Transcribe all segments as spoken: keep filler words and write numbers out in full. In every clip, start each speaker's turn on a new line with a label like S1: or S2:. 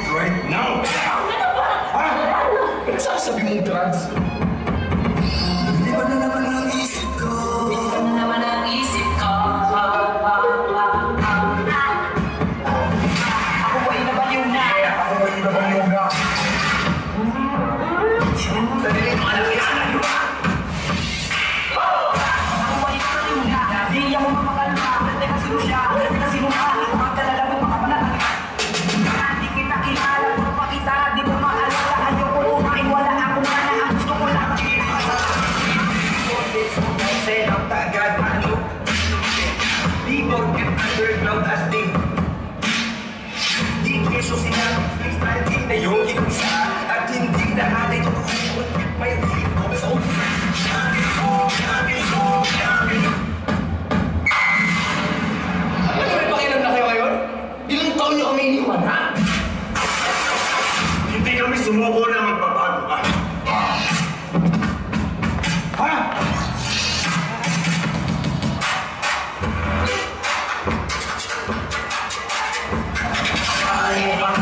S1: right now!
S2: Ano ba?
S1: Ha? Ano sasabi mong drugs? Hindi ba na naman ang isip ko?
S2: Hindi ba na naman ang isip ko? Ako ba'y nabaliw na?
S1: Ako ba'y nabaliw na? Dali, alam niya na, di ba?
S2: Ako ba'y nabaliw na? Di ako mamakalma. Teka sino siya? Teka sino ka? Magkalalagot makapalag. Hindi kita kilala, puro pa kita. Di mo maalala. Ayoko kumain, wala akong mana. Ang gusto ko lang
S1: Set up agad, ano? Di porket underground astig. Di keso sinabi, freestyle din na yung isa. At hindi lahat ay totoo. May hip-hop sa umpisa. Sabi ko, sabi ko, sabi ko. Ano may pakialam na kayo ngayon? Ilang taon niyo kami iniwan, ha? Hindi kami sumuko na magbabago ka. Ha? Ay, ba?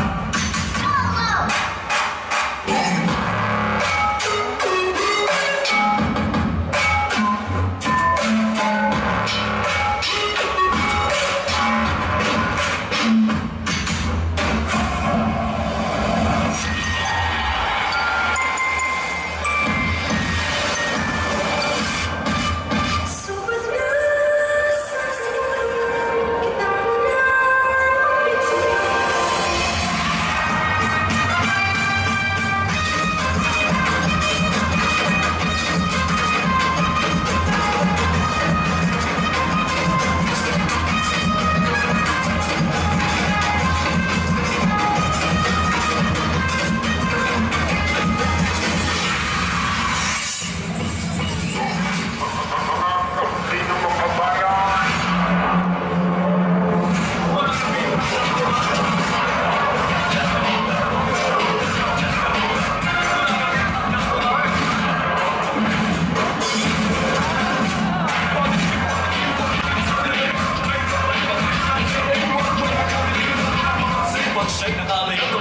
S3: Siya'y nakalay ito.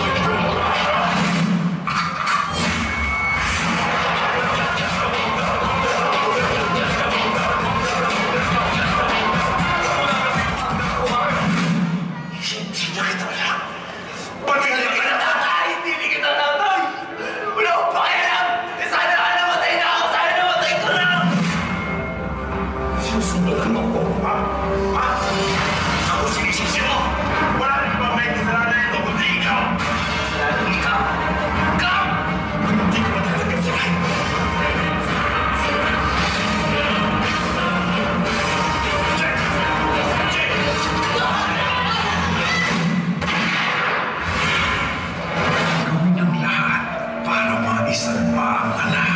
S1: Hindi na kita alam. Pati ka naman na tatay! Hindi kita tatay! Wala akong pakialam! Eh, sana ka namatay na ako! Sana namatay ko lang! Sinusundan mo ko, ha? Ha? Ako sinisisi mo! Wala rin ba may kasalanan ito kundi ikaw? Kasalanan ikaw? Ikaw! Hindi ko matatanggap sa akin. Check! Check! Gawin ang lahat para maisalba ang anak.